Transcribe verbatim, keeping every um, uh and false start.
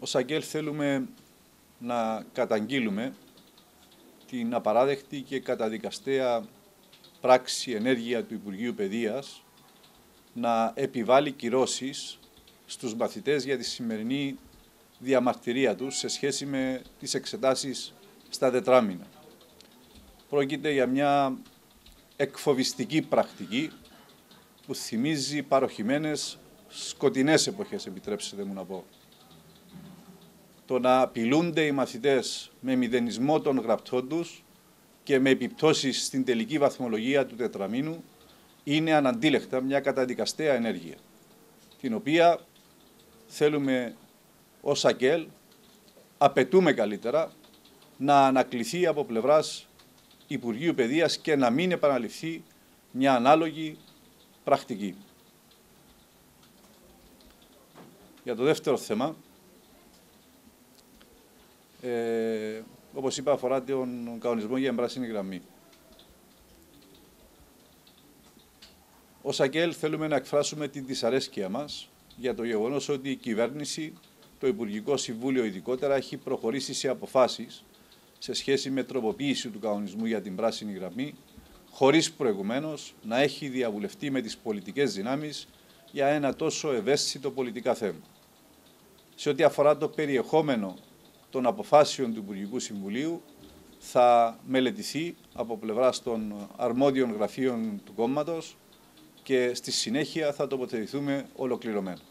Ως ΑΚΕΛ θέλουμε να καταγγείλουμε την απαράδεκτη και καταδικαστέα πράξη ενέργεια του Υπουργείου Παιδείας να επιβάλλει κυρώσεις στους μαθητές για τη σημερινή διαμαρτυρία τους σε σχέση με τις εξετάσεις στα τετράμινα. Πρόκειται για μια εκφοβιστική πρακτική που θυμίζει παροχημένες σκοτεινές εποχές, επιτρέψτε μου να πω. Το να απειλούνται οι μαθητές με μηδενισμό των γραπτών τους και με επιπτώσεις στην τελική βαθμολογία του τετραμήνου είναι αναντίλεκτα μια καταδικαστέα ενέργεια, την οποία θέλουμε ως ΑΚΕΛ, απαιτούμε καλύτερα, να ανακληθεί από πλευράς Υπουργείου Παιδείας και να μην επαναληφθεί μια ανάλογη πρακτική. Για το δεύτερο θέμα, ε, όπως είπα, αφορά τον κανονισμό για πράσινη γραμμή. Ως ΑΚΕΛ θέλουμε να εκφράσουμε την δυσαρέσκεια μας για το γεγονός ότι η κυβέρνηση, το Υπουργικό Συμβούλιο ειδικότερα, έχει προχωρήσει σε αποφάσεις σε σχέση με τροποποίηση του κανονισμού για την πράσινη γραμμή, χωρίς προηγουμένως να έχει διαβουλευτεί με τις πολιτικές δυνάμεις για ένα τόσο ευαίσθητο πολιτικά θέμα. Σε ό,τι αφορά το περιεχόμενο των αποφάσεων του Υπουργικού Συμβουλίου, θα μελετηθεί από πλευράς των αρμόδιων γραφείων του κόμματος και στη συνέχεια θα τοποθετηθούμε ολοκληρωμένα.